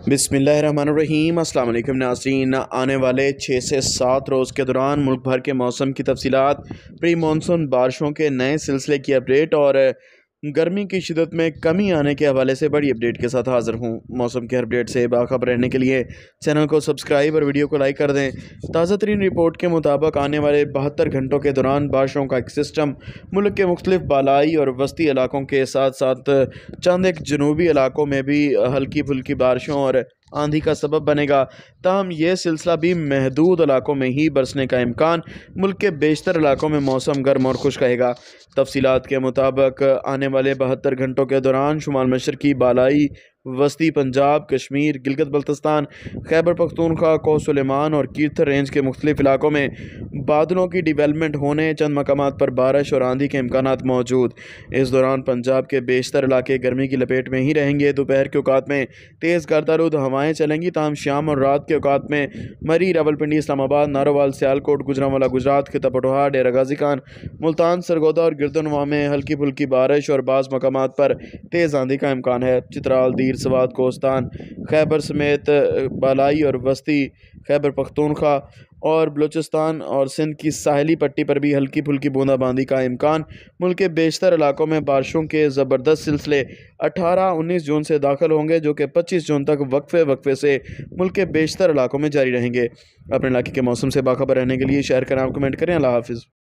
बिस्मिल्लाहिर्रहमानिर्रहीम। अस्सलाम वालेकुम नाज़रीन। आने वाले 6 से 7 रोज़ के दौरान मुल्क भर के मौसम की तफसीलात, प्री मानसून बारिशों के नए सिलसिले की अपडेट और गर्मी की शिदत में कमी आने के हवाले से बड़ी अपडेट के साथ हाज़िर हूँ। मौसम की अपडेट से बाखबर रहने के लिए चैनल को सब्सक्राइब और वीडियो को लाइक कर दें। ताज़ा तरीन रिपोर्ट के मुताबिक आने वाले 72 घंटों के दौरान बारिशों का एक सिस्टम मुल्क के मुख्तलिफ बालाई और वस्ती इलाकों के साथ साथ चंद एक जनूबी इलाकों में भी हल्की फुल्की बारिशों और आंधी का सबब बनेगा। ताहम यह सिलसिला भी महदूद इलाकों में ही बरसने का इम्कान। मुल्क के बेशतर इलाकों में मौसम गर्म और खुश्क रहेगा। तफसीलात के मुताबिक आने वाले 72 घंटों के दौरान शुमाल मशरकी, बालाई, वस्ती पंजाब, कश्मीर, गिलगित बल्तिस्तान, खैबर पख्तूनख्वा, कोह-सुलेमान और कीरथर रेंज के मुख्तलिफ इलाकों में बादलों की डिवेलपमेंट होने, चंद मकामात पर बारिश और आंधी के इम्कानात मौजूद। इस दौरान पंजाब के बेशतर इलाके गर्मी की लपेट में ही रहेंगे। दोपहर के औकात में तेज़ गर्दारुद हवाएँ चलेंगी। ताहम शाम और रात के औकात में मरी, रावलपिंडी, इस्लामाबाद, नारोवाल, सियालकोट, गुजरांवाला गुजरात, खिता पटोहा, डेरा गाजी खान, मुल्तान, सरगोदा और गिरदनवा में हल्की फुल्की बारिश और बाज़ मकामात पर तेज़ आंधी का इम्कान है। चित्राल, दीर, सवात, कोस्तान, खैबर समेत बालाई और वस्ती खैबर पख्तूनख्वा और बलूचिस्तान और सिंध की साहली पट्टी पर भी हल्की फुल्की बूंदाबांदी का इम्कान। मुल्क के बेशतर इलाकों में बारिशों के ज़बरदस्त सिलसिले 18-19 जून से दाखिल होंगे, जो कि 25 जून तक वक्फे से मुल्क के बेशतर इलाकों में जारी रहेंगे। अपने इलाके के मौसम से बाखबर रहने के लिए शेयर करें, आप कमेंट करें। अल्लाह हाफिज़।